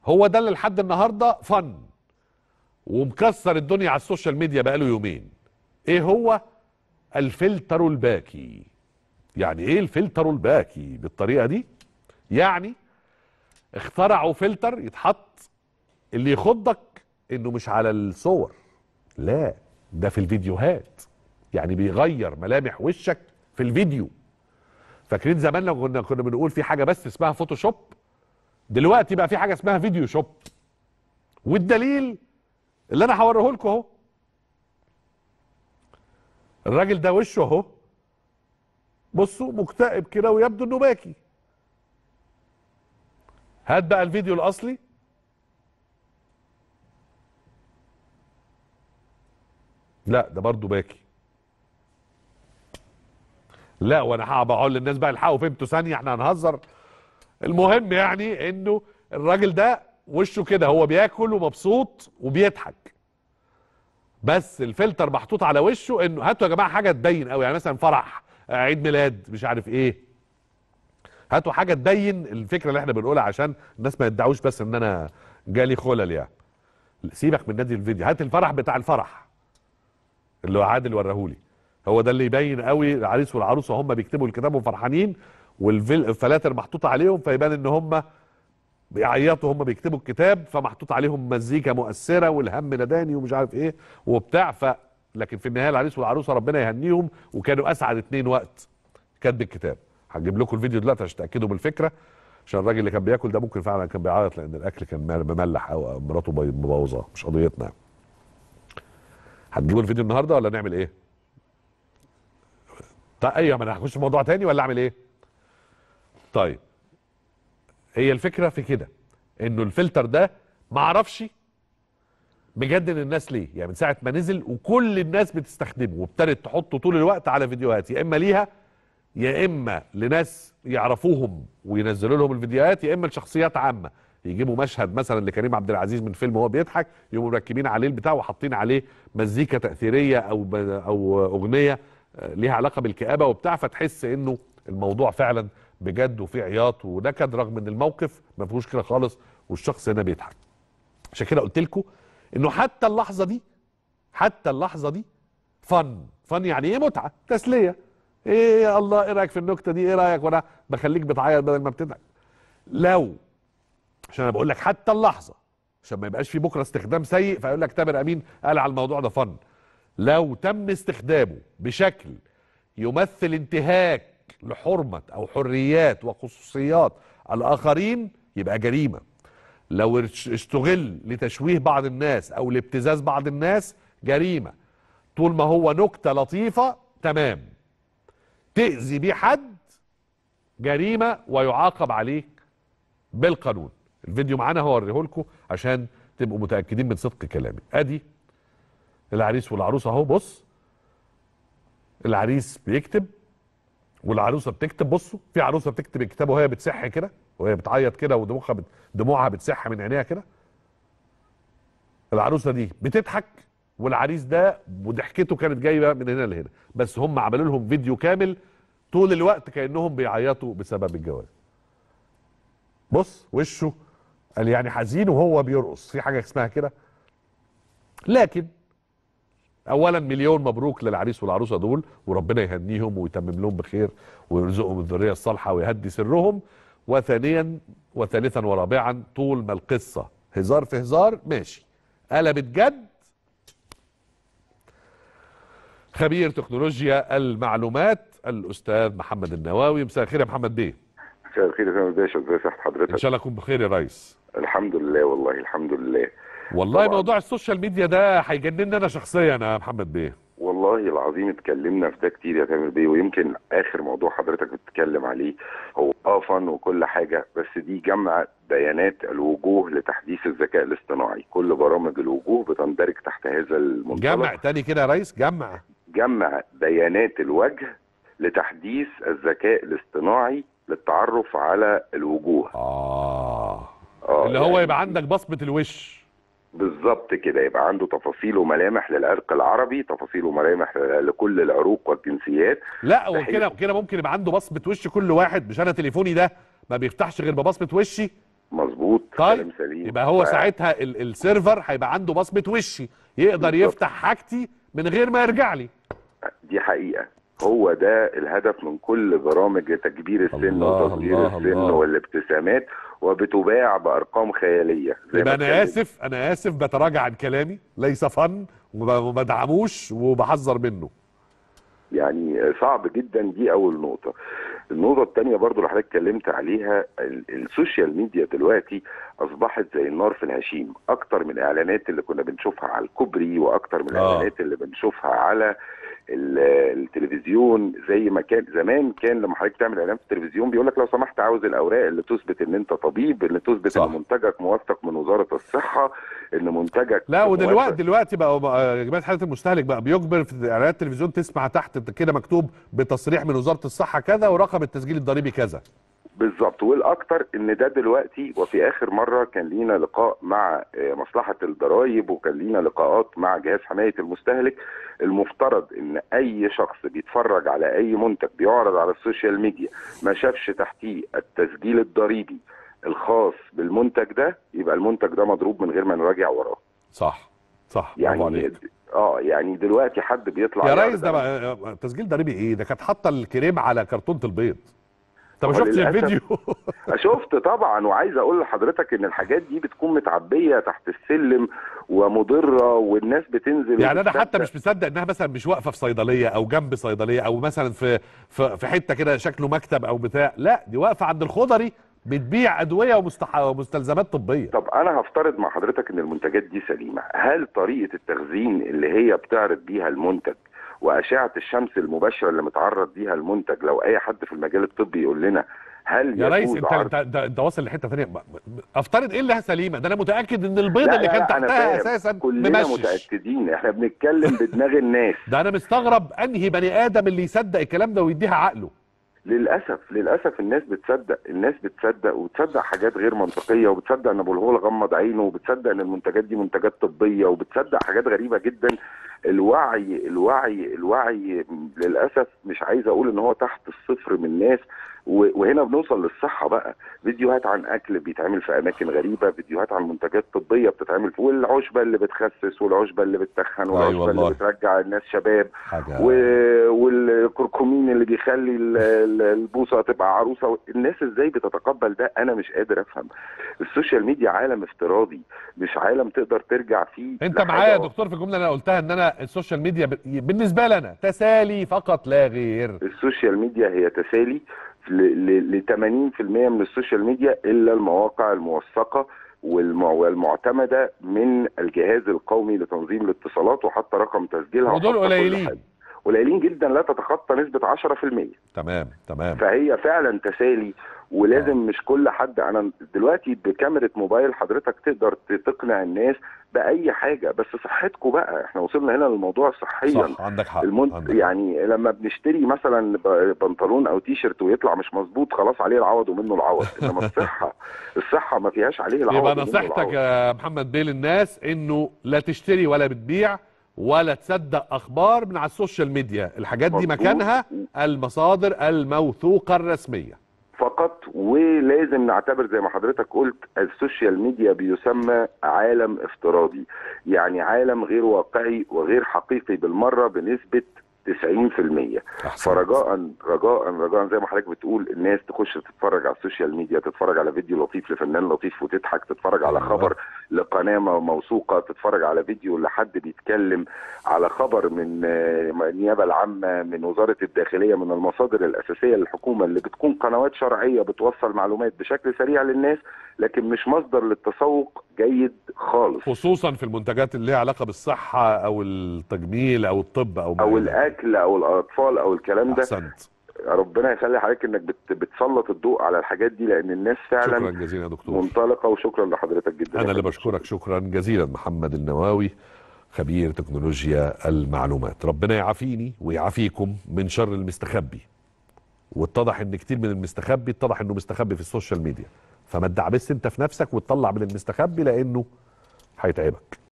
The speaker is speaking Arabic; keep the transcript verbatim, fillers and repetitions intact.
هو ده اللي لحد النهارده فن ومكسر الدنيا على السوشيال ميديا بقاله يومين. ايه هو؟ الفلتر الباكي. يعني ايه الفلتر الباكي بالطريقه دي؟ يعني اخترعوا فلتر يتحط اللي يخضك انه مش على الصور، لا ده في الفيديوهات، يعني بيغير ملامح وشك في الفيديو. فاكرين زمان لو كنا كنا بنقول في حاجه بس اسمها فوتوشوب؟ دلوقتي بقى في حاجه اسمها فيديو شوب. والدليل اللي انا هوريه لكم اهو. الراجل ده وشه اهو، بصوا مكتئب كده ويبدو انه باكي. هات بقى الفيديو الاصلي. لا ده برضه باكي. لا وانا هقول للناس بقى الحقوا فهمتوا ثانيه احنا هنهزر. المهم يعني انه الراجل ده وشه كده هو بياكل ومبسوط وبيضحك، بس الفلتر محطوط على وشه انه هاتوا يا جماعه حاجه تبين قوي، يعني مثلا فرح، عيد ميلاد، مش عارف ايه. هاتوا حاجه تبين الفكره اللي احنا بنقولها عشان الناس ما يدعوش بس ان انا جالي خلل يعني. سيبك من نادي الفيديو، هات الفرح بتاع الفرح اللي هو عادل وراهولي. هو ده اللي يبين قوي العريس والعروسه هم بيكتبوا الكتاب وفرحانين والفلاتر محطوطه عليهم فيبان ان هم بيعيطوا هم بيكتبوا الكتاب، فمحطوط عليهم مزيكا مؤثره والهم نداني ومش عارف ايه وبتاع. ف لكن في النهايه العريس والعروسه ربنا يهنيهم وكانوا اسعد اتنين وقت كاتب الكتاب. هجيب لكم الفيديو دلوقتي عشان تاكدوا بالفكره، عشان الراجل اللي كان بياكل ده ممكن فعلا كان بيعيط لان الاكل كان مملح او مراته مبوظاه، مش قضيتنا. هتجيبوا الفيديو النهارده ولا نعمل ايه؟ طيب ايوه، ما انا هخش في موضوع تاني ولا اعمل ايه؟ طيب هي الفكره في كده انه الفلتر ده ما اعرفش مجنن الناس ليه، يعني من ساعه ما نزل وكل الناس بتستخدمه وابتدت تحطه طول الوقت على فيديوهات، يا اما ليها يا اما لناس يعرفوهم وينزلوا لهم الفيديوهات، يا اما لشخصيات عامه يجيبوا مشهد مثلا لكريم عبد العزيز من فيلم وهو بيضحك يقوموا مركبين عليه البتاع وحاطين عليه مزيكا تاثيريه او او اغنيه ليها علاقه بالكآبه وبتاع، فتحس انه الموضوع فعلا بجد وفي عياط ونكد، رغم ان الموقف ما فيهوش كده خالص والشخص هنا بيضحك. عشان كده قلت لكم انه حتى اللحظه دي حتى اللحظه دي فن فن يعني ايه؟ متعه، تسليه. ايه يا الله ايه رايك في النكته دي؟ ايه رايك وانا بخليك بتعيط بدل ما بتضحك؟ لو عشان انا بقول لك حتى اللحظه عشان ما يبقاش في بكره استخدام سيء فيقول لك تامر امين قال على الموضوع ده فن. لو تم استخدامه بشكل يمثل انتهاك لحرمه او حريات وخصوصيات الاخرين يبقى جريمه. لو اشتغل لتشويه بعض الناس او لابتزاز بعض الناس جريمه. طول ما هو نكته لطيفه تمام. تأذي بيه حد جريمه ويعاقب عليه بالقانون. الفيديو معانا هوريه لكم عشان تبقوا متاكدين من صدق كلامي. ادي العريس والعروسه اهو، بص العريس بيكتب والعروسه بتكتب. بصوا في عروسه بتكتب الكتاب وهي بتسح كده وهي بتعيط كده ودموعها بت... دموعها بتسح من عينيها كده. العروسه دي بتضحك والعريس ده وضحكته كانت جايبه من هنا لهنا، بس هم عملوا لهم فيديو كامل طول الوقت كانهم بيعيطوا بسبب الجواز. بص وشه قال يعني حزين وهو بيرقص، في حاجه اسمها كده. لكن اولا مليون مبروك للعريس والعروسه دول، وربنا يهنيهم ويتمم لهم بخير ويرزقهم الذريه الصالحه ويهدي سرهم. وثانيا وثالثا ورابعا طول ما القصه هزار في هزار ماشي، قلبت جد. خبير تكنولوجيا المعلومات الاستاذ محمد النواوي. مساء الخير يا محمد بيه. مساء الخير يا فندم باشا، ازي صحة حضرتك؟ ان شاء الله اكون بخير يا ريس. الحمد لله والله الحمد لله. والله طبعا موضوع السوشيال ميديا ده هيجنني انا شخصيا يا محمد بيه. والله العظيم اتكلمنا في ده كتير يا تامر بيه، ويمكن اخر موضوع حضرتك بتتكلم عليه هو اه فن وكل حاجه، بس دي جمع بيانات الوجوه لتحديث الذكاء الاصطناعي. كل برامج الوجوه بتندرج تحت هذا المنطلق. جمع تاني كده يا ريس. جمع جمع بيانات الوجه لتحديث الذكاء الاصطناعي للتعرف على الوجوه. اه, آه اللي هو يعني يبقى عندك بصمه الوش بالظبط كده، يبقى عنده تفاصيل وملامح للعرق العربي، تفاصيل وملامح لكل العروق والجنسيات. لا وكده كده ممكن يبقى عنده بصمه وش كل واحد، مش انا تليفوني ده ما بيفتحش غير ببصمه وشي. مظبوط. طيب كلام سليم. يبقى هو ف... ساعتها ال السيرفر هيبقى عنده بصمه وشي، يقدر بالظبط. يفتح حاجتي من غير ما يرجع لي. دي حقيقه، هو ده الهدف من كل برامج تكبير السن الله وتصغير الله السن الله. والابتسامات، وبتباع بارقام خياليه زي يبقى ما انا اتكلمنا. اسف انا اسف بتراجع عن كلامي، ليس فن وما بدعموش وبحذر منه. يعني صعب جدا. دي اول نقطه. النقطه الثانيه برضو اللي حضرتك اتكلمت عليها، ال- السوشيال ميديا دلوقتي اصبحت زي النار في الهشيم، اكتر من الاعلانات اللي كنا بنشوفها على الكوبري، واكتر من آه. الاعلانات اللي بنشوفها على ال- التلفزيون. زي ما كان زمان، كان لما حضرتك تعمل اعلان في التلفزيون بيقول لك لو سمحت عاوز الاوراق اللي تثبت ان انت طبيب، اللي تثبت صح. ان منتجك موثق من وزاره الصحه، ان منتجك لا ودلوقتي موثق. دلوقتي بقى بقى جمعيه حمايه المستهلك بقى بيجبر في اعلانات التلفزيون تسمع تحت كده مكتوب بتصريح من وزاره الصحه كذا ورقم التسجيل الضريبي كذا. بالظبط. والاكتر ان ده دلوقتي، وفي اخر مره كان لينا لقاء مع آه، مصلحه الضرائب، وكان لينا لقاءات مع جهاز حمايه المستهلك. المفترض ان اي شخص بيتفرج على اي منتج بيعرض على السوشيال ميديا ما شافش تحتيه التسجيل الضريبي الخاص بالمنتج ده، يبقى المنتج ده مضروب من غير ما نراجع وراه. صح صح برافو يعني عليك. اه يعني دلوقتي حد بيطلع يا يعرض ريس ده على- بقى تسجيل ضريبي ايه؟ ده كانت حاطه الكريم على كرتونه البيض. انت ما هو شفتش للأسف الفيديو؟ شفت طبعا. وعايز اقول لحضرتك ان الحاجات دي بتكون متعبيه تحت السلم ومضره، والناس بتنزل يعني انا حتى وبتصدق. مش مصدق انها مثلا مش واقفه في صيدليه او جنب صيدليه او مثلا في في, في حته كده شكله مكتب او بتاع، لا دي واقفه عند الخضري بتبيع ادويه ومستح... ومستلزمات طبيه. طب انا هفترض مع حضرتك ان المنتجات دي سليمه، هل طريقه التخزين اللي هي بتعرض بيها المنتج واشعه الشمس المباشره اللي متعرض بيها المنتج، لو اي حد في المجال الطبي يقول لنا هل يا ريس يجوز انت عرض؟ انت انت, انت واصل لحته ثانيه. افترض ايه اللي سليمه؟ ده انا متاكد ان البيض لا اللي لا كان لا انا تحتها فاهم، اساسا كلنا ممشش. متاكدين، احنا بنتكلم بدماغ الناس. ده انا مستغرب انهي بني ادم اللي يصدق الكلام ده ويديها عقله. للاسف للاسف الناس بتصدق، الناس بتصدق وبتصدق حاجات غير منطقيه، وبتصدق ان ابو الهول غمض عينه، وبتصدق ان المنتجات دي منتجات طبيه، وبتصدق حاجات غريبه جدا. الوعي الوعي الوعي للاسف مش عايز اقول ان هو تحت الصفر من الناس. وهنا بنوصل للصحه بقى، فيديوهات عن اكل بيتعمل في اماكن غريبه، فيديوهات عن منتجات طبيه بتتعمل في، والعشبه اللي بتخسس، والعشبه اللي بتتخن، والعشبه اللي بترجع الناس شباب، و... والكركمين اللي بيخلي ال- ال- البوصه تبقى عروسه. الناس ازاي بتتقبل ده؟ انا مش قادر افهم. السوشيال ميديا عالم افتراضي، مش عالم تقدر ترجع فيه. انت معايا يا دكتور في الجمله اللي انا قلتها ان انا السوشيال ميديا ب- بالنسبه لنا تسالي فقط لا غير. السوشيال ميديا هي تسالي ل ثمانين في المية من السوشيال ميديا، الا المواقع الموثقه والمع- والمعتمده من الجهاز القومي لتنظيم الاتصالات، وحتى رقم تسجيلها، ودول وحتى كل قليلين. حاجة. قليلين جدا، لا تتخطى نسبه عشرة في المية. تمام تمام. فهي فعلا تسالي، ولازم آه. مش كل حد. انا دلوقتي بكاميرا موبايل حضرتك تقدر تقنع الناس باي حاجه، بس صحتكم بقى. احنا وصلنا هنا للموضوع صحيا. صح عندك حق. المنت... عندك يعني حق. لما بنشتري مثلا ب- بنطلون او تي شيرت ويطلع مش مظبوط، خلاص عليه العوض ومنه العوض. انما الصحه الصحه ما فيهاش عليه العوض. يبقى ومنه نصيحتك العوض. يا محمد بيه للناس انه لا تشتري ولا بتبيع ولا تصدق اخبار من على السوشيال ميديا، الحاجات دي مظبوط. مكانها المصادر الموثوقه الرسميه فقط. ولازم نعتبر زي ما حضرتك قلت، السوشيال ميديا بيسمى عالم افتراضي، يعني عالم غير واقعي وغير حقيقي بالمرة بنسبة تسعين في المية. فرجاء رجاء رجاء زي ما حضرتك بتقول، الناس تخش تتفرج على السوشيال ميديا، تتفرج على فيديو لطيف لفنان لطيف وتضحك، تتفرج على خبر لقناه موثوقه، تتفرج على فيديو لحد بيتكلم، على خبر من النيابه العامه، من وزاره الداخليه، من المصادر الاساسيه للحكومه اللي بتكون قنوات شرعيه بتوصل معلومات بشكل سريع للناس، لكن مش مصدر للتسوق جيد خالص، خصوصا في المنتجات اللي ليها علاقه بالصحه او التجميل او الطب او او الاكل او الاطفال او الكلام ده. احسنت. ربنا يخلي حضرتك انك بت بتسلط الضوء على الحاجات دي، لان الناس فعلا شكرا جزيلا يا دكتور منطلقه. وشكرا لحضرتك جدا. انا اللي بشكرك شكرا جزيلا. محمد النواوي، خبير تكنولوجيا المعلومات. ربنا يعافيني ويعافيكم من شر المستخبي. واتضح ان كتير من المستخبي اتضح انه مستخبي في السوشيال ميديا، فما تدعبس انت في نفسك وتطلع من المستخبي لانه هيتعبك.